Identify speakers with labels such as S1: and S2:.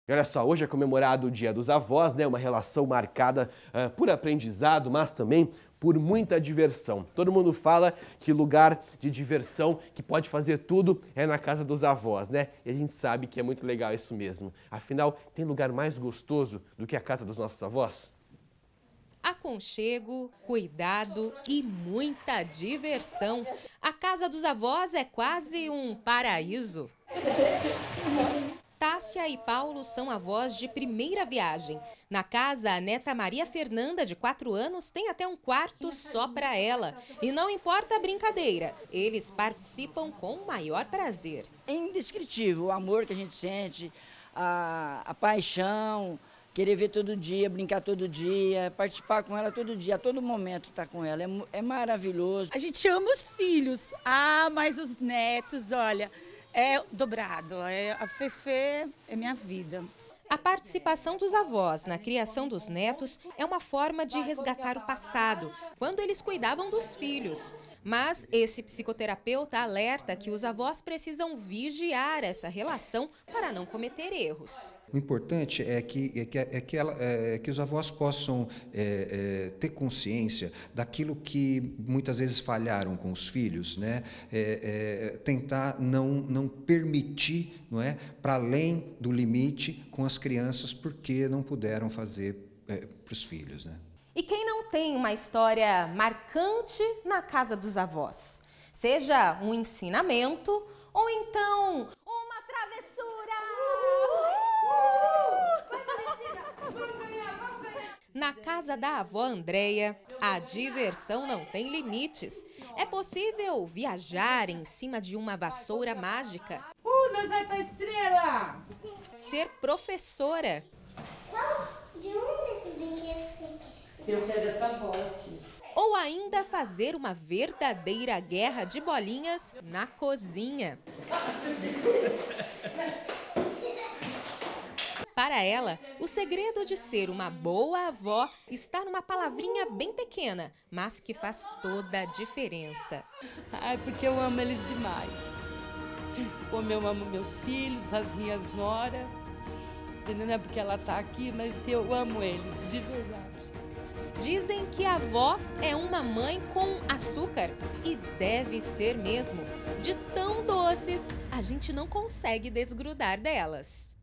S1: E olha só, hoje é comemorado o Dia dos Avós, né? Uma relação marcada por aprendizado, mas também por muita diversão. Todo mundo fala que lugar de diversão, que pode fazer tudo, é na casa dos avós, né? E a gente sabe que é muito legal isso mesmo. Afinal, tem lugar mais gostoso do que a casa dos nossos avós?
S2: Aconchego, cuidado e muita diversão. A casa dos avós é quase um paraíso. Tássia e Paulo são avós de primeira viagem. Na casa, a neta Maria Fernanda, de 4 anos, tem até um quarto só para ela. E não importa a brincadeira, eles participam com o maior prazer.
S3: É indescritível o amor que a gente sente, a paixão, querer ver todo dia, brincar todo dia, participar com ela todo dia, a todo momento estar com ela. É maravilhoso.
S4: A gente ama os filhos, mas os netos, olha, é dobrado. A Fefê é minha vida.
S2: A participação dos avós na criação dos netos é uma forma de resgatar o passado, quando eles cuidavam dos filhos. Mas esse psicoterapeuta alerta que os avós precisam vigiar essa relação para não cometer erros.
S5: O importante é que os avós possam ter consciência daquilo que muitas vezes falharam com os filhos, né? Tentar não permitir, não é, para além do limite com as crianças, porque não puderam fazer para os filhos, né?
S2: E quem não tem uma história marcante na casa dos avós? Seja um ensinamento ou então uma travessura! Na casa da avó Andréia, a diversão não tem limites. É possível viajar em cima de uma vassoura mágica.
S6: Nós vai pra estrela!
S2: Ser professora.
S7: De um desses brinquedos aqui.
S6: Eu quero essa bola aqui.
S2: Ou ainda fazer uma verdadeira guerra de bolinhas na cozinha. Para ela, o segredo de ser uma boa avó está numa palavrinha bem pequena, mas que faz toda a diferença.
S6: Porque eu amo eles demais. Como eu amo meus filhos, as minhas noras. Não é porque ela está aqui, mas eu amo eles, de verdade.
S2: Dizem que a avó é uma mãe com açúcar e deve ser mesmo. De tão doces, a gente não consegue desgrudar delas.